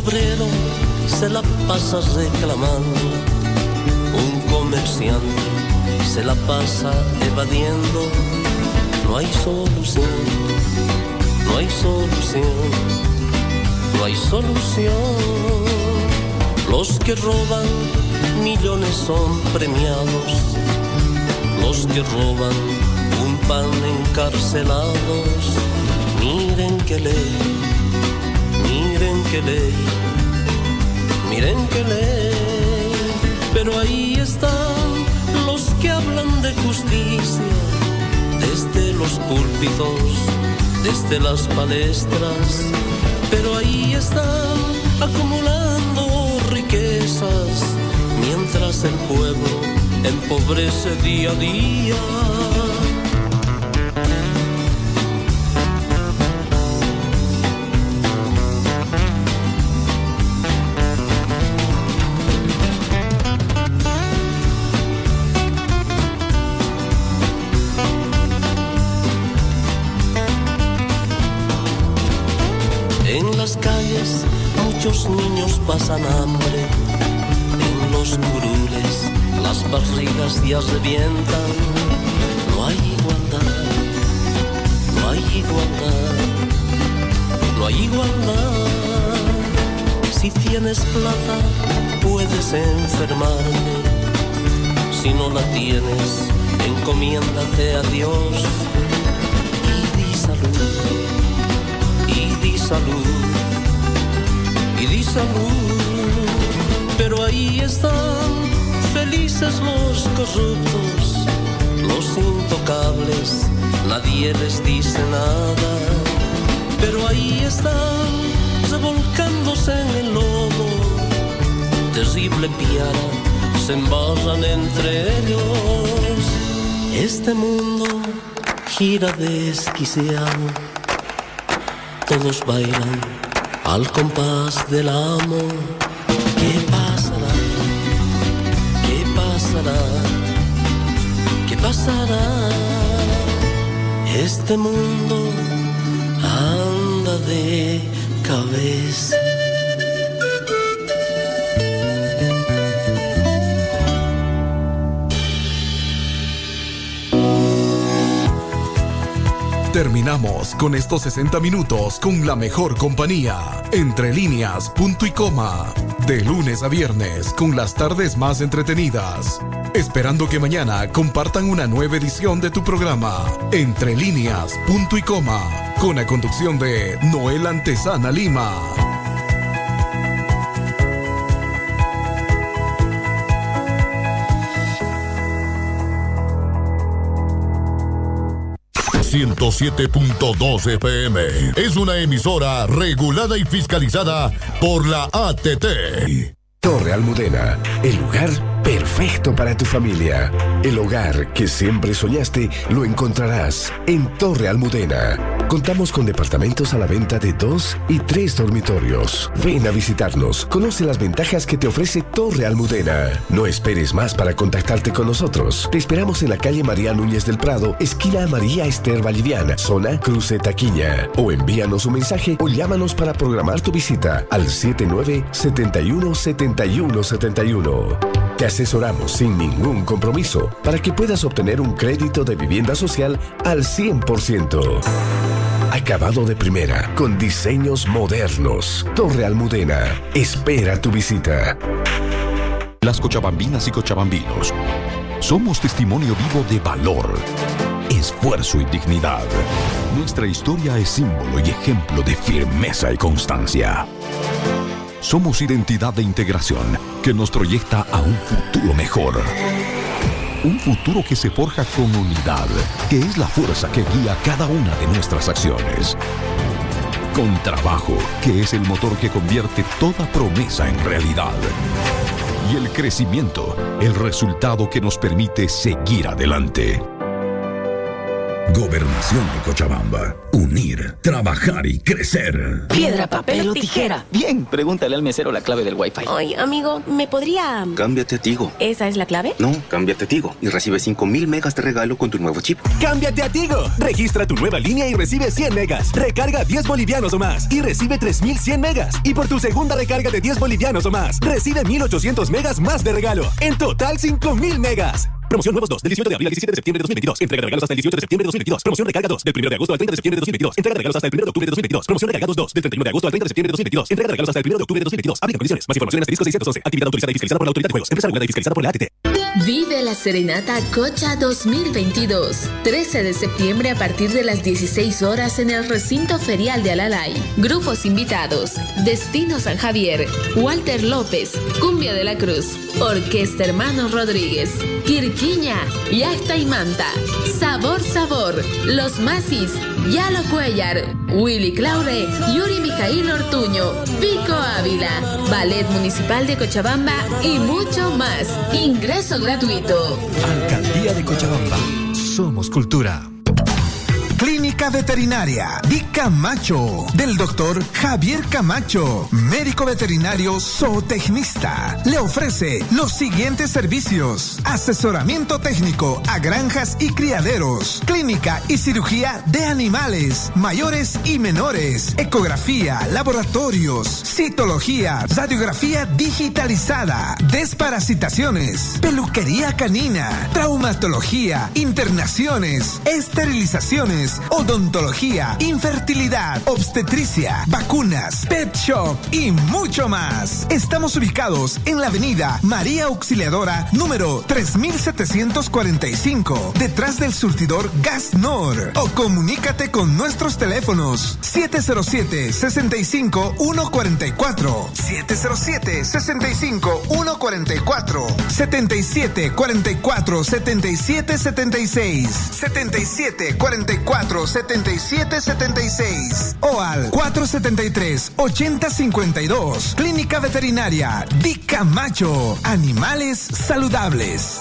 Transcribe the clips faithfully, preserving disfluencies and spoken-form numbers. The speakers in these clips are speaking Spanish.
obrero se la pasa reclamando, un comerciante se la pasa evadiendo. No hay solución, no hay solución, no hay solución. Los que roban millones son premiados, los que roban un pan encarcelados. Miren qué ley, miren qué ley, miren qué ley. Pero ahí están los que hablan de justicia, desde los púlpitos, desde las palestras. Pero ahí están acumulando riquezas, mientras el pueblo empobrece día a día. Muchos niños pasan hambre, en los curules las barrigas ya revientan. No hay igualdad, no hay igualdad, no hay igualdad. Si tienes plata puedes enfermarte, si no la tienes encomiéndate a Dios. Y di salud, y di salud, y di salud. Pero ahí están felices los corruptos, los intocables, nadie les dice nada. Pero ahí están revolcándose en el lodo, terrible piara, se embarran entre ellos. Este mundo gira desquiciado, todos bailan al compás del amor. ¿Qué pasará? ¿Qué pasará? ¿Qué pasará? Este mundo anda de cabeza. Terminamos con estos sesenta minutos con la mejor compañía. Entre líneas, punto y coma. De lunes a viernes con las tardes más entretenidas. Esperando que mañana compartan una nueva edición de tu programa. Entre líneas, punto y coma. Con la conducción de Noel Antesana Lima. ciento siete punto dos F M. Es una emisora regulada y fiscalizada por la A T T. Torre Almudena, el lugar perfecto para tu familia. El hogar que siempre soñaste lo encontrarás en Torre Almudena. Contamos con departamentos a la venta de dos y tres dormitorios. Ven a visitarnos, conoce las ventajas que te ofrece Torre Almudena. No esperes más para contactarte con nosotros. Te esperamos en la calle María Núñez del Prado, esquina María Esther Valliviana, zona Cruce Taquiña. O envíanos un mensaje o llámanos para programar tu visita al siete nueve, siete uno, siete uno, siete uno. Te asesoramos sin ningún compromiso para que puedas obtener un crédito de vivienda social al cien por ciento. Acabado de primera, con diseños modernos. Torre Almudena, espera tu visita. Las cochabambinas y cochabambinos somos testimonio vivo de valor, esfuerzo y dignidad. Nuestra historia es símbolo y ejemplo de firmeza y constancia. Somos identidad de integración que nos proyecta a un futuro mejor. Un futuro que se forja con unidad, que es la fuerza que guía cada una de nuestras acciones. Con trabajo, que es el motor que convierte toda promesa en realidad. Y el crecimiento, el resultado que nos permite seguir adelante. Gobernación de Cochabamba. Unir, trabajar y crecer. Piedra, papel o tijera. Bien, pregúntale al mesero la clave del Wi-Fi. Ay, amigo, ¿me podría...? Cámbiate a Tigo. ¿Esa es la clave? No, cámbiate a Tigo y recibe cinco mil megas de regalo con tu nuevo chip. Cámbiate a Tigo. Registra tu nueva línea y recibe cien megas. Recarga diez bolivianos o más y recibe tres mil cien megas. Y por tu segunda recarga de diez bolivianos o más, recibe mil ochocientos megas más de regalo. En total, cinco mil megas. Promoción Nuevos dos, del dieciocho de abril al diecisiete de septiembre de dos mil veintidós. Entrega de regalos hasta el dieciocho de septiembre de dos mil veintidós. Promoción Recarga dos, del primero de agosto al treinta de septiembre de dos mil veintidós. Entrega de regalos hasta el primero de octubre de dos mil veintidós. Promoción Recarga dos, del treinta y uno de agosto al treinta de septiembre de dos mil veintidós. Entrega de regalos hasta el primero de octubre de dos mil veintidós. Aplica condiciones. Más información en asterisco seiscientos once. Actividad autorizada y fiscalizada por la Autoridad de Juegos. Empresa regulada y fiscalizada por la A T T. Vive la Serenata Cocha dos mil veintidós. trece de septiembre a partir de las dieciséis horas en el recinto ferial de Alalay. Grupos invitados: Destino San Javier, Walter López, Cumbia de la Cruz, Orquesta Hermanos Rodríguez, Quirquiña, Yacta y Manta, Sabor Sabor, Los Masis, Yalo Cuellar, Willy Claure, Yuri Mijail Ortuño, Pico Ávila, Ballet Municipal de Cochabamba y mucho más. Ingreso gratuito. Alcaldía de Cochabamba. Somos cultura. Clínica Veterinaria Di Camacho, del doctor Javier Camacho, médico veterinario zootecnista. Le ofrece los siguientes servicios: asesoramiento técnico a granjas y criaderos, clínica y cirugía de animales, mayores y menores, ecografía, laboratorios, citología, radiografía digitalizada, desparasitaciones, peluquería canina, traumatología, internaciones, esterilizaciones, odontología, infertilidad, obstetricia, vacunas, pet shop y mucho más. Estamos ubicados en la avenida María Auxiliadora número tres mil setecientos cuarenta y cinco, detrás del surtidor Gas Nor, o comunícate con nuestros teléfonos siete cero siete, seis cinco, uno cuatro cuatro, siete cero siete, seis cinco, uno cuatro cuatro, setenta y siete, cuarenta y cuatro, setenta y siete, setenta y seis, setenta y siete, cuarenta y cuatro, setenta y siete, setenta y seis o al cuatro setenta y tres, ochenta cincuenta y dos. Clínica Veterinaria Di Camacho. Animales saludables.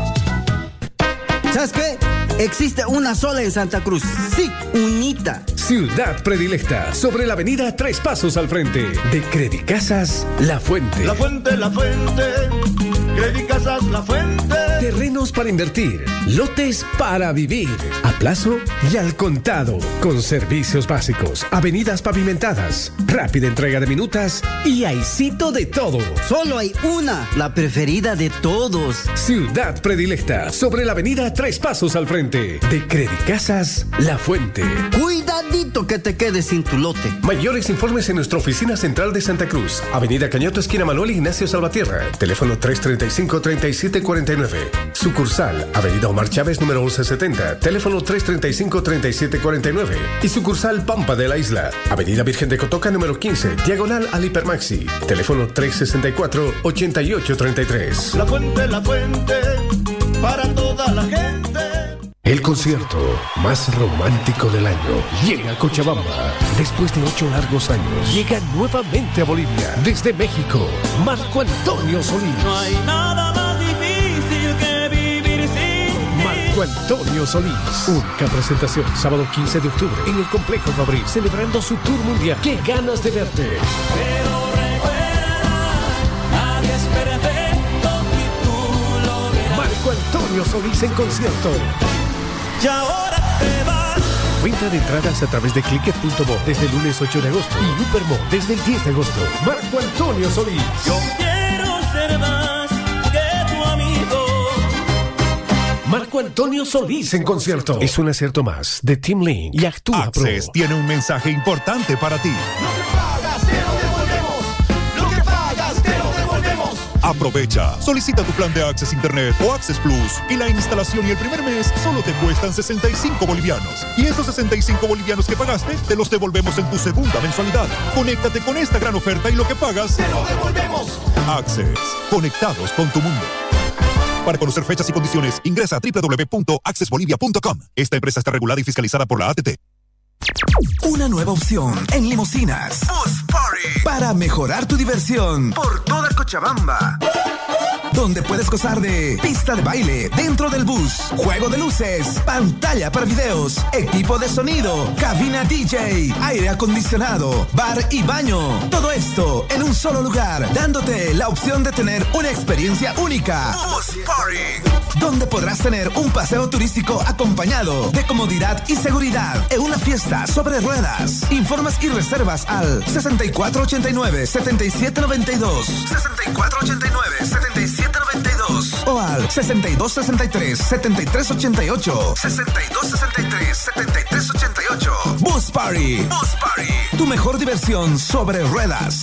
¿Sabes qué? Existe una sola en Santa Cruz. Sí, unita. Ciudad predilecta, sobre la avenida Tres Pasos al frente de Credicasas La Fuente. La Fuente, La Fuente, Credicasas La Fuente. Terrenos para invertir, lotes para vivir, a plazo y al contado, con servicios básicos, avenidas pavimentadas, rápida entrega de minutas y aisito de todo. Solo hay una, la preferida de todos. Ciudad predilecta, sobre la avenida Tres Pasos al frente de Credicasas La Fuente. Cuidadito que te quedes sin tu lote. Mayores informes en nuestra oficina central de Santa Cruz, avenida Cañoto, esquina Manuel Ignacio Salvatierra, teléfono tres treinta y cinco, treinta y siete cuarenta y nueve. Sucursal, avenida Omar Chávez, número once setenta, teléfono tres treinta y cinco, treinta y siete cuarenta y nueve. Y sucursal Pampa de la Isla, avenida Virgen de Cotoca, número quince, diagonal al Hipermaxi, teléfono tres sesenta y cuatro, ochenta y ocho treinta y tres. La Fuente, La Fuente, para toda la gente. El concierto más romántico del año llega a Cochabamba. Después de ocho largos años, llega nuevamente a Bolivia. Desde México, Marco Antonio Solís. No hay nada más difícil que vivir sin Marco Antonio Solís. Única presentación, sábado quince de octubre, en el Complejo Fabril, celebrando su tour mundial. ¡Qué ganas de verte! Pero recuerda, nadie es perfecto y tú lo verás. Marco Antonio Solís en concierto. Y ahora te vas. Venta de entradas a través de clicket punto bo desde el lunes ocho de agosto y Upermo desde el diez de agosto. Marco Antonio Solís. Yo quiero ser más que tu amigo. Marco Antonio Solís en concierto. Es un acierto más de Team Link y Actúa Pro. Access tiene un mensaje importante para ti. Aprovecha, solicita tu plan de Access Internet o Access Plus y la instalación y el primer mes solo te cuestan sesenta y cinco bolivianos. Y esos sesenta y cinco bolivianos que pagaste, te los devolvemos en tu segunda mensualidad. Conéctate con esta gran oferta y lo que pagas, ¡te lo devolvemos! Access, conectados con tu mundo. Para conocer fechas y condiciones, ingresa a doble u doble u doble u punto access bolivia punto com. Esta empresa está regulada y fiscalizada por la A T T. Una nueva opción en limusinas. Bus Party. Para mejorar tu diversión por toda Cochabamba. donde puedes gozar de pista de baile dentro del bus, juego de luces, pantalla para videos, equipo de sonido, cabina D J, aire acondicionado, bar y baño. Todo esto en un solo lugar, dándote la opción de tener una experiencia única. Bus Party, donde podrás tener un paseo turístico acompañado de comodidad y seguridad en una fiesta sobre ruedas. Informes y reservas al sesenta y cuatro ochenta y nueve, setenta y siete noventa y dos, sesenta y cuatro ochenta y nueve, setenta y siete noventa y dos o al sesenta y dos sesenta y tres, setenta y tres ochenta y ocho, sesenta y dos sesenta y tres, setenta y tres ochenta y ocho. Bus Party, Bus Party, tu mejor diversión sobre ruedas.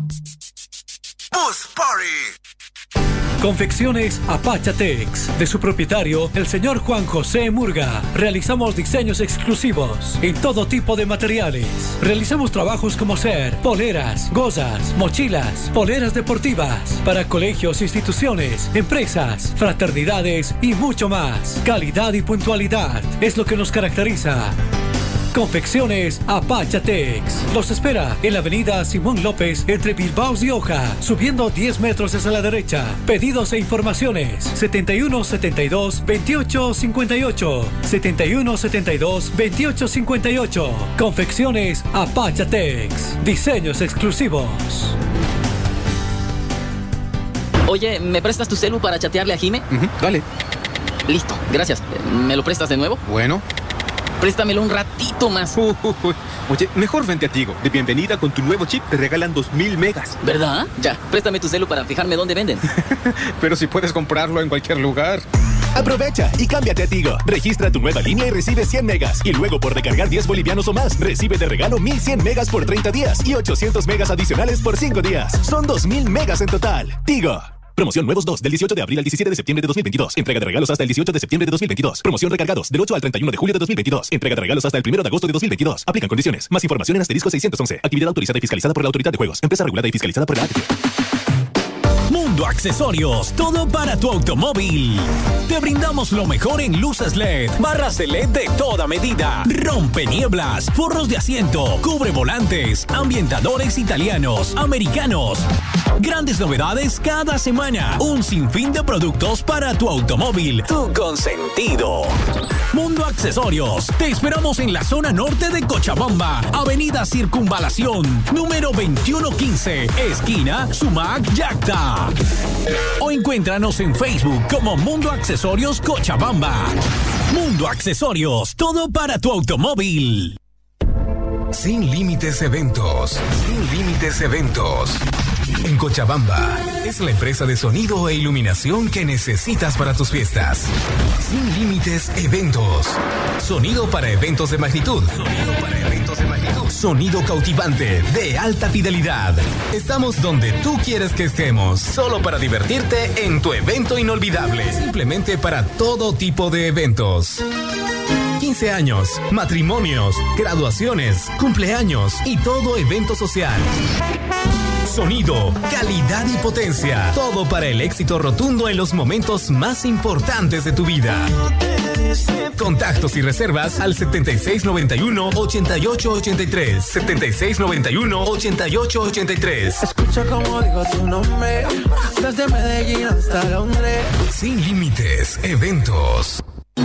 Bus Party. Confecciones Apachatex, de su propietario, el señor Juan José Murga. Realizamos diseños exclusivos en todo tipo de materiales. Realizamos trabajos como ser poleras, gozas, mochilas, poleras deportivas para colegios, instituciones, empresas, fraternidades y mucho más. Calidad y puntualidad es lo que nos caracteriza. Confecciones Apachatex. Los espera en la avenida Simón López entre Bilbao y Oja, subiendo diez metros hacia la derecha. Pedidos e informaciones setenta y uno setenta y dos veintiocho cincuenta y ocho, setenta y uno setenta y dos veintiocho cincuenta y ocho. Confecciones Apachatex. Diseños exclusivos. Oye, ¿me prestas tu celu para chatearle a Jime? Uh-huh, dale. Listo, gracias. ¿Me lo prestas de nuevo? Bueno. Préstamelo un ratito más. Uh, uh, uh. Oye, mejor vente a Tigo. De bienvenida con tu nuevo chip te regalan dos mil megas. ¿Verdad? Ya, préstame tu celu para fijarme dónde venden. Pero si puedes comprarlo en cualquier lugar. Aprovecha y cámbiate a Tigo. Registra tu nueva línea y recibe cien megas. Y luego por recargar diez bolivianos o más, recibe de regalo mil cien megas por treinta días y ochocientos megas adicionales por cinco días. Son dos mil megas en total. Tigo. Promoción nuevos dos del dieciocho de abril al diecisiete de septiembre de dos mil veintidós. Entrega de regalos hasta el dieciocho de septiembre de dos mil veintidós. Promoción recargados del ocho al treinta y uno de julio de dos mil veintidós. Entrega de regalos hasta el primero de agosto de dos mil veintidós. Aplican condiciones. Más información en asterisco seiscientos once. Actividad autorizada y fiscalizada por la Autoridad de Juegos. Empresa regulada y fiscalizada por la A T P. Mundo Accesorios, todo para tu automóvil. Te brindamos lo mejor en luces L E D, barras de L E D de toda medida, rompenieblas, forros de asiento, cubre volantes, ambientadores italianos, americanos. Grandes novedades cada semana. Un sinfín de productos para tu automóvil, tu consentido. Mundo Accesorios, te esperamos en la zona norte de Cochabamba, Avenida Circunvalación, número veintiuno quince, esquina Sumac Yacta. O encuéntranos en Facebook como Mundo Accesorios Cochabamba. Mundo Accesorios, todo para tu automóvil. Sin Límites Eventos. Sin Límites Eventos. En Cochabamba, es la empresa de sonido e iluminación que necesitas para tus fiestas. Sin Límites Eventos. Sonido para eventos de magnitud. Sonido para eventos de magnitud. Sonido cautivante, de alta fidelidad. Estamos donde tú quieres que estemos, solo para divertirte en tu evento inolvidable. Simplemente para todo tipo de eventos. quince años, matrimonios, graduaciones, cumpleaños y todo evento social. Sonido, calidad y potencia. Todo para el éxito rotundo en los momentos más importantes de tu vida. Contactos y reservas al setenta y seis noventa y uno, ochenta y ocho ochenta y tres. setenta y seis noventa y uno, ochenta y ocho ochenta y tres. Escucha como digo tu nombre, desde Medellín hasta Londres. Sin Límites Eventos.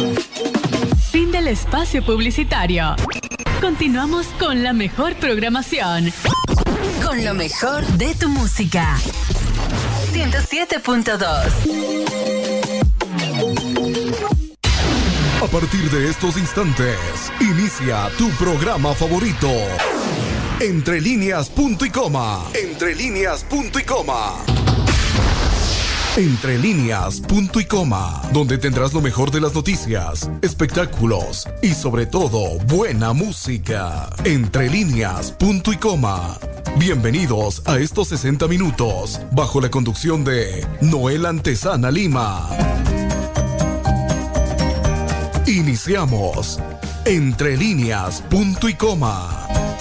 Fin del espacio publicitario. Continuamos con la mejor programación. Con lo mejor de tu música. ciento siete punto dos. A partir de estos instantes, inicia tu programa favorito. Entre líneas, punto y coma. Entre líneas, punto y coma. Entre líneas, punto y coma, donde tendrás lo mejor de las noticias, espectáculos y sobre todo buena música. Entre líneas, punto y coma. Bienvenidos a estos sesenta minutos, bajo la conducción de Noel Antesana Lima. Iniciamos. Entre líneas, punto y coma.